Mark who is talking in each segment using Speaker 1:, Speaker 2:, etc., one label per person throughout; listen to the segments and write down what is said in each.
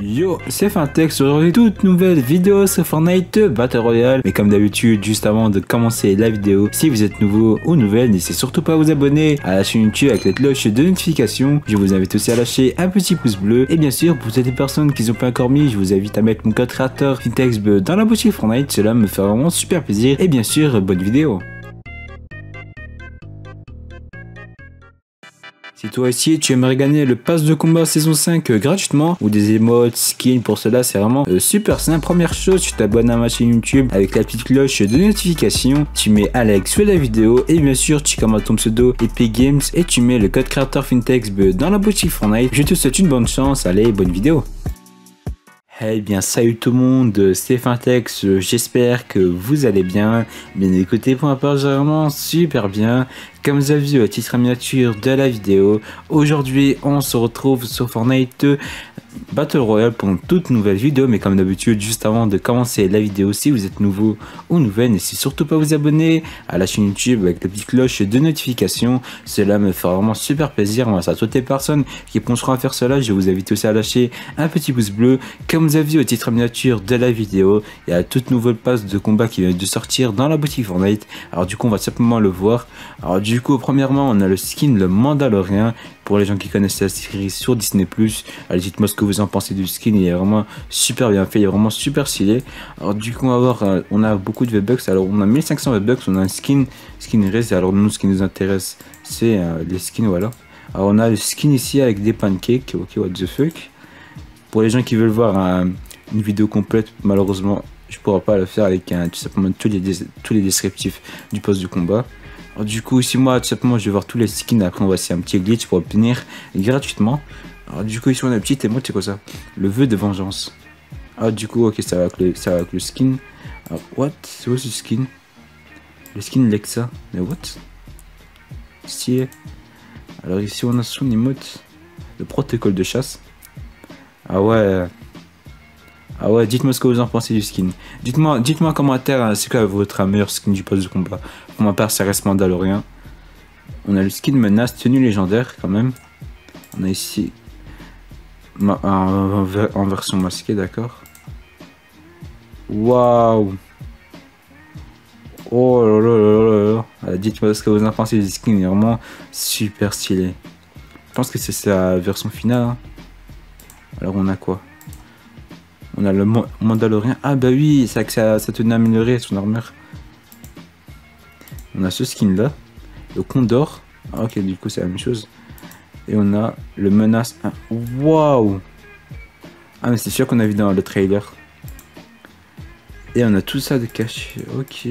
Speaker 1: Yo, c'est Fintex, aujourd'hui toute nouvelle vidéo sur Fortnite Battle Royale. Mais comme d'habitude, juste avant de commencer la vidéo, si vous êtes nouveau ou nouvelle, n'hésitez surtout pas à vous abonner à la chaîne YouTube avec la cloche de notification. Je vous invite aussi à lâcher un petit pouce bleu. Et bien sûr, pour toutes les personnes qui n'ont pas encore mis, je vous invite à mettre mon code créateur Fintex dans la boutique Fortnite. Cela me fait vraiment super plaisir. Et bien sûr, bonne vidéo. Si toi aussi tu aimerais gagner le pass de combat saison 5 gratuitement ou des emotes, skins, pour cela c'est vraiment super simple. Première chose, tu t'abonnes à ma chaîne YouTube avec la petite cloche de notification, tu mets un like sur la vidéo et bien sûr tu commandes ton pseudo Epic Games et tu mets le code créateur Fintex dans la boutique Fortnite. Je te souhaite une bonne chance, allez bonne vidéo. Eh bien salut tout le monde, c'est Fintex, j'espère que vous allez bien. Bien écoutez, pour ma part j'ai vraiment super bien. Comme vous avez vu au titre miniature de la vidéo, aujourd'hui on se retrouve sur Fortnite Battle Royale pour une toute nouvelle vidéo. Mais comme d'habitude, juste avant de commencer la vidéo, si vous êtes nouveau ou nouvelle, n'hésitez surtout pas à vous abonner à la chaîne YouTube avec la petite cloche de notification. Cela me fera vraiment super plaisir. Moi, ça à toutes les personnes qui penseront à faire cela, je vous invite aussi à lâcher un petit pouce bleu. Comme vous avez vu au titre miniature de la vidéo, il y a toute nouvelle passe de combat qui vient de sortir dans la boutique Fortnite. Alors du coup, on va simplement le voir. Alors du coup, premièrement, on a le skin le Mandalorien. Pour les gens qui connaissent la série sur Disney+, allez, dites-moi ce que vous en pensez du skin. Il est vraiment super bien fait, il est vraiment super stylé. Alors du coup, on va voir, on a beaucoup de V-Bucks. Alors on a 1500 V-Bucks, on a un skin Raze. Alors nous, ce qui nous intéresse, c'est les skins, voilà. Alors on a le skin ici avec des pancakes, ok, what the fuck. Pour les gens qui veulent voir une vidéo complète, malheureusement, je ne pourrai pas le faire avec tout simplement tous les descriptifs du poste de combat. Alors, du coup ici moi tout simplement je vais voir tous les skins. Après on va essayer un petit glitch pour obtenir gratuitement. Alors du coup ici on a un petit émote, c'est quoi ça? Le vœu de vengeance. Alors du coup ok, ça va avec le skin. Alors what? C'est quoi ce skin? Le skin Lexa. Mais what? Stylé. Alors ici on a son emote. Le protocole de chasse. Ah ouais. Ah ouais, dites-moi ce que vous en pensez du skin. Dites-moi en commentaire, c'est quoi votre meilleur skin du poste de combat. Pour ma part, ça reste Mandalorien. On a le skin menace, tenue légendaire quand même. On a ici en version masquée, d'accord. Waouh. Oh là là là là là. Dites-moi ce que vous en pensez du skin, il est vraiment super stylé. Je pense que c'est sa version finale. Hein. Alors on a quoi? On a le Mandalorien. Ah bah oui, ça tenait à améliorer son armure. On a ce skin là. Le Condor. Ah, ok, du coup c'est la même chose. Et on a le menace. Waouh. Ah mais c'est sûr qu'on a vu dans le trailer. Et on a tout ça de caché. Ok.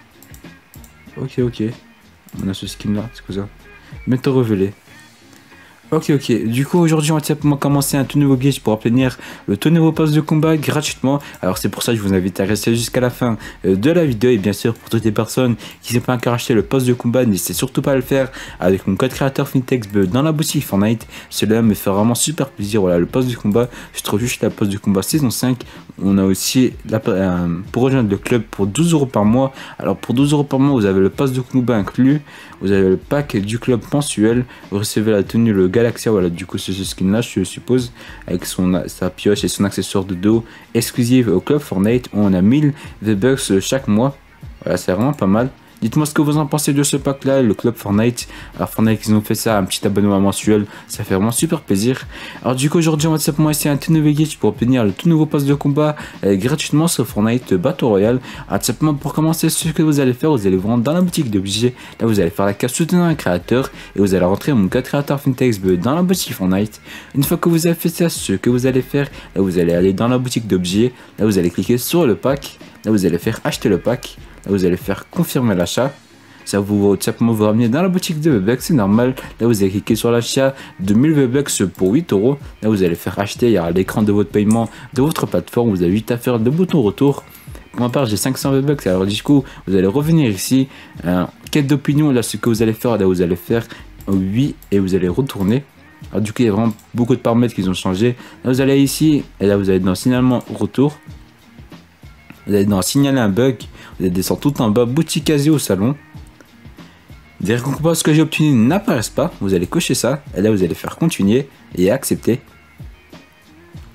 Speaker 1: Ok. On a ce skin là, c'est quoi ça? Métaux révélé. Ok, du coup aujourd'hui on va simplement commencer un tout nouveau glitch pour obtenir le tout nouveau pass de combat gratuitement. Alors c'est pour ça que je vous invite à rester jusqu'à la fin de la vidéo. Et bien sûr pour toutes les personnes qui n'ont pas encore acheté le pass de combat, n'hésitez surtout pas à le faire avec mon code créateur Fintex dans la boutique Fortnite. Cela me fait vraiment super plaisir. Voilà, le pass de combat, je trouve juste la pass de combat saison 5. On a aussi pour rejoindre le club pour 12 € par mois. Alors pour 12 € par mois vous avez le pass de combat inclus. Vous avez le pack du club mensuel. Vous recevez la tenue le Galaxia, voilà, du coup c'est ce skin là je suppose, avec sa pioche et son accessoire de dos exclusive au club Fortnite. On a 1000 V-Bucks chaque mois, voilà, c'est vraiment pas mal. Dites-moi ce que vous en pensez de ce pack là, le club Fortnite. Alors Fortnite ils ont fait ça, un petit abonnement mensuel, ça fait vraiment super plaisir. Alors du coup aujourd'hui on va simplement essayer un tout nouveau glitch pour obtenir le tout nouveau pass de combat gratuitement sur Fortnite Battle Royale. Alors simplement pour commencer, ce que vous allez faire, vous allez vous rendre dans la boutique d'objets. Là vous allez faire la case soutenir un créateur et vous allez rentrer mon code créateur Fintex dans la boutique Fortnite. Une fois que vous avez fait ça, ce que vous allez faire, là vous allez aller dans la boutique d'objets. Là vous allez cliquer sur le pack. Là vous allez faire acheter le pack. Là vous allez faire confirmer l'achat. Ça vous simplement vous ramener dans la boutique de V-Bucks, c'est normal. Là vous allez cliquer sur l'achat de 1000 V-Bucks pour 8 €. Là vous allez faire acheter, il y a l'écran de votre paiement de votre plateforme. Vous avez 8 à faire le bouton retour. Pour ma part j'ai 500 V-Bucks. Alors du coup vous allez revenir ici, quête d'opinion. Là ce que vous allez faire, là vous allez faire oui et vous allez retourner. Alors du coup il y a vraiment beaucoup de paramètres qui ont changé. Là vous allez ici et là vous allez dans signalement retour. Vous allez dans signaler un bug. Vous allez descendre tout en bas, boutique Asie au salon. Des récompenses que j'ai obtenues n'apparaissent pas. Vous allez cocher ça. Et là vous allez faire continuer et accepter.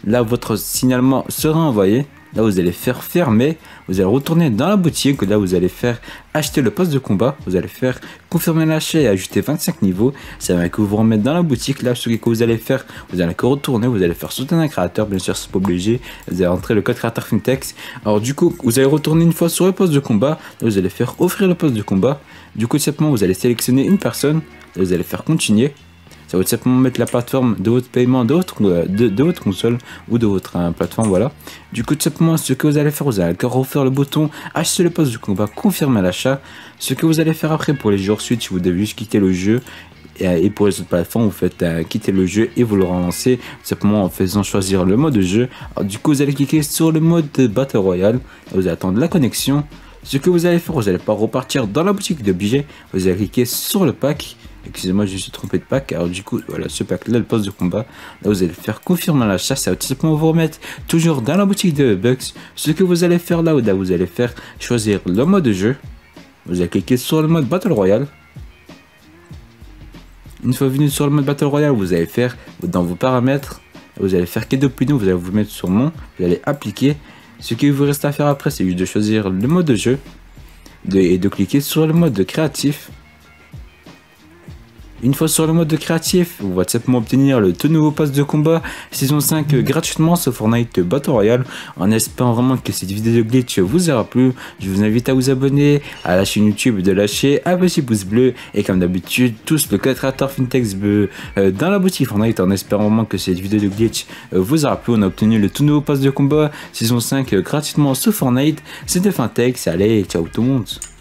Speaker 1: là votre signalement sera envoyé. Là, vous allez faire fermer, vous allez retourner dans la boutique, là vous allez faire acheter le pass de combat, vous allez faire confirmer l'achat et ajouter 25 niveaux. Ça va que vous remettre dans la boutique. Là, ce que vous allez faire, vous allez retourner, vous allez faire soutenir un créateur, bien sûr c'est pas obligé, vous allez rentrer le code créateur Fintex. Alors du coup, vous allez retourner une fois sur le poste de combat, là, vous allez faire offrir le poste de combat. Du coup, simplement vous allez sélectionner une personne, là, vous allez faire continuer. Ça va tout simplement mettre la plateforme de votre paiement de votre console ou de votre plateforme, voilà. Du coup, tout simplement, ce que vous allez faire, vous allez encore refaire le bouton acheter le poste de combat, confirmer l'achat. Ce que vous allez faire après pour les jours Switch, vous devez juste quitter le jeu. Et pour les autres plateformes, vous faites quitter le jeu et vous le relancez simplement en faisant choisir le mode de jeu. Alors, du coup, vous allez cliquer sur le mode de Battle Royale. Vous allez attendre la connexion. Ce que vous allez faire, vous n'allez pas repartir dans la boutique d'objets. Vous allez cliquer sur le pack. Excusez-moi, je me suis trompé de pack. Alors du coup, voilà, ce pack là, le poste de combat. Là, vous allez faire confirmer l'achat. Ça va tout simplement vous remettre toujours dans la boutique de Bucks. Ce que vous allez faire là, vous allez faire choisir le mode de jeu. Vous allez cliquer sur le mode Battle Royale. Une fois venu sur le mode Battle Royale, vous allez faire dans vos paramètres. Vous allez faire Quête d'opinion. Vous allez vous mettre sur mon. Vous allez appliquer. Ce qu'il vous reste à faire après, c'est juste de choisir le mode de jeu et de cliquer sur le mode de créatif. Une fois sur le mode de créatif, vous allez simplement obtenir le tout nouveau pass de combat saison 5 gratuitement sur Fortnite Battle Royale. En espérant vraiment que cette vidéo de glitch vous aura plu, je vous invite à vous abonner à la chaîne YouTube, de lâcher un petit pouce bleu et comme d'habitude tous le code créateur Fintex dans la boutique Fortnite. En espérant vraiment que cette vidéo de glitch vous aura plu, on a obtenu le tout nouveau pass de combat saison 5 gratuitement sur Fortnite. C'était Fintex, allez ciao tout le monde.